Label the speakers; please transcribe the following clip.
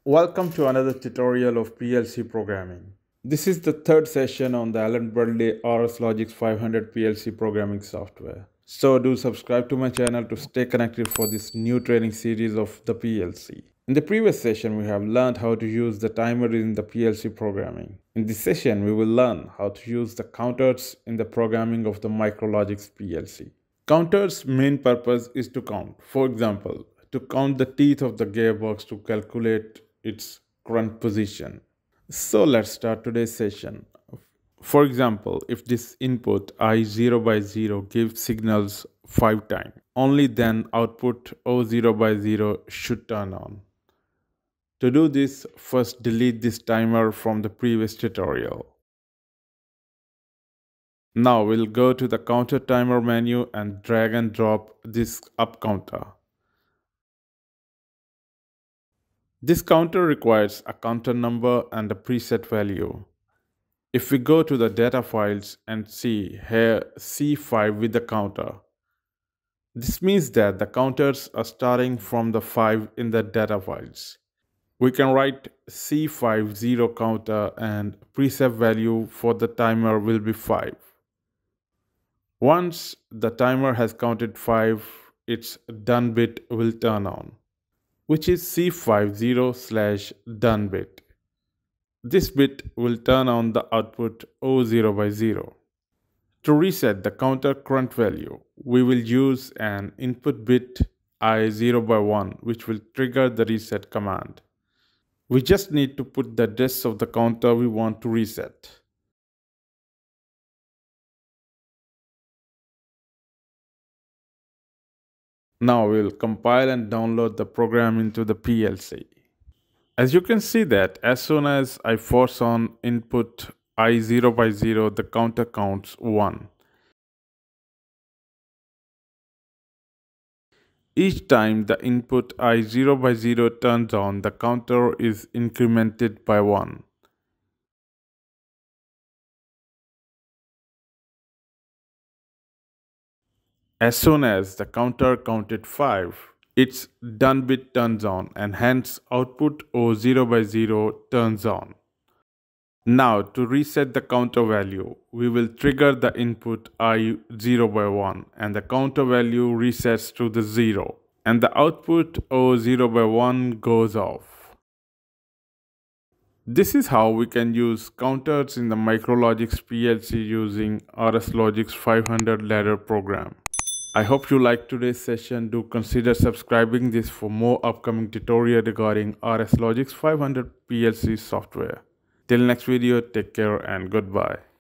Speaker 1: Welcome to another tutorial of PLC programming. This is the third session on the Alan Bradley Rslogix 500 PLC programming software. So do subscribe to my channel to stay connected for this new training series of the PLC. In the previous session, we have learned how to use the timer in the PLC programming. In this session, we will learn how to use the counters in the programming of the Micrologix PLC. Counters' main purpose is to count. For example, to count the teeth of the gearbox to calculate its current position. So let's start today's session. For example, if this input I0 by 0 gives signals 5 times, only then output O0 by 0 should turn on. To do this, first delete this timer from the previous tutorial. Now we'll go to the counter timer menu and drag and drop this up counter. This counter requires a counter number and a preset value. If we go to the data files and see here C5 with the counter, this means that the counters are starting from the 5 in the data files. We can write C50 counter and preset value for the timer will be 5. Once the timer has counted 5, its done bit will turn on, which is C50/done bit. This bit will turn on the output O0 by 0. To reset the counter current value, we will use an input bit I0 by 1, which will trigger the reset command. We just need to put the address of the counter we want to reset. Now we'll compile and download the program into the PLC. As you can see that as soon as I force on input I0 by 0, the counter counts 1. Each time the input I0 by 0 turns on, the counter is incremented by 1. As soon as the counter counted 5, its done bit turns on and hence output O0 by 0 turns on. Now to reset the counter value, we will trigger the input I0 by 1 and the counter value resets to the 0 and the output O0 by 1 goes off. This is how we can use counters in the Micrologix PLC using Rslogix 500 ladder program. I hope you liked today's session. Do consider subscribing this for more upcoming tutorial regarding Rslogix 500 PLC software. Till next video, take care and goodbye.